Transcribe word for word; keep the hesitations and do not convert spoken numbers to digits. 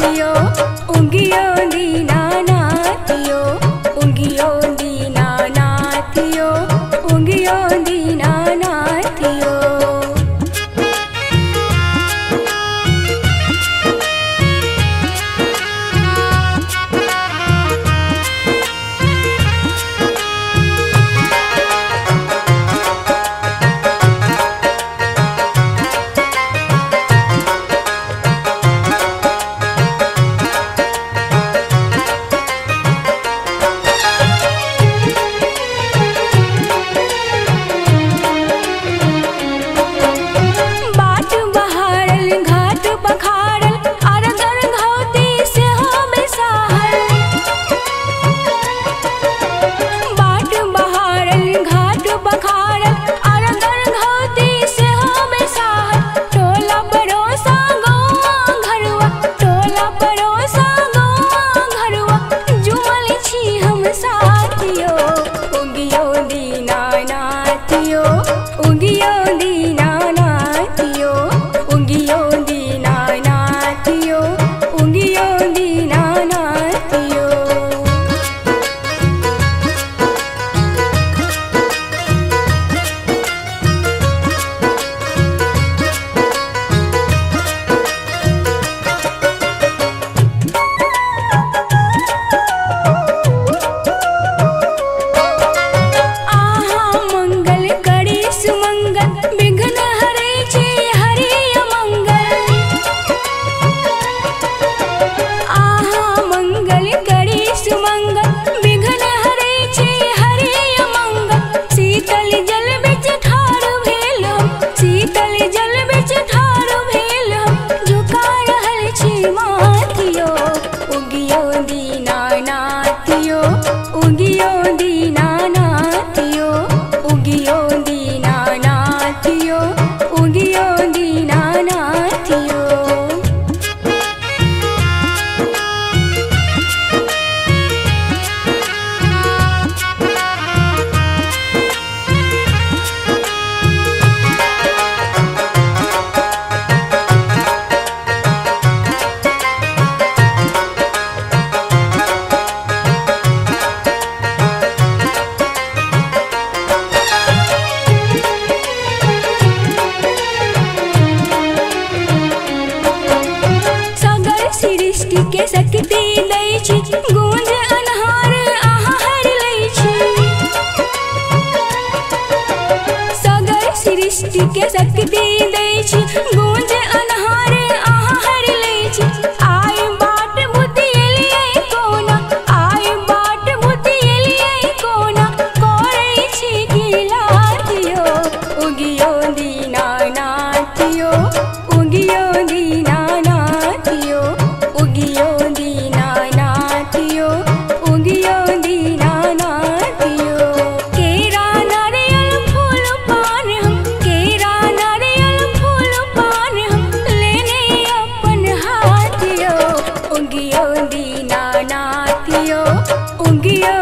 नाथियो उंगियो दीना नाथियो उंगियो दीना नाथियो उंगियो दीना नाथियो। के शक्ति दै छी गूंज अन्हार आहा हर लै छी। सगर सृष्टि के शक्ति दै छी गूंज अन्हार आहा हर लै छी। आइ बाट बुद्धि एलियै कोना आइ बाट बुद्धि एलियै कोना करै छी गिलाथियो उगियो दीना नाथियो उगियो दीना नाथियो उगियो दीना नाथियो उगियो दीना नाथियो। केरा नारियल फूल पान हम केरा नारियल फूल पान हम लेने अपन हाथियो उगियो दीना नाथियो उगियो